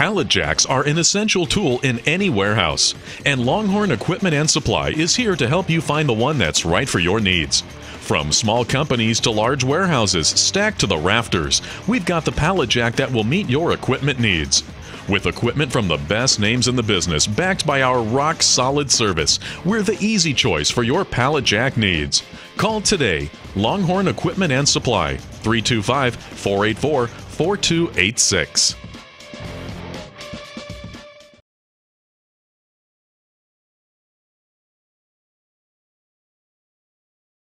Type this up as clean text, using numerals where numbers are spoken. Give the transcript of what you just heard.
Pallet jacks are an essential tool in any warehouse, and Longhorn Equipment and Supply is here to help you find the one that's right for your needs. From small companies to large warehouses stacked to the rafters, we've got the pallet jack that will meet your equipment needs. With equipment from the best names in the business backed by our rock-solid service, we're the easy choice for your pallet jack needs. Call today, Longhorn Equipment and Supply, 325-484-4286.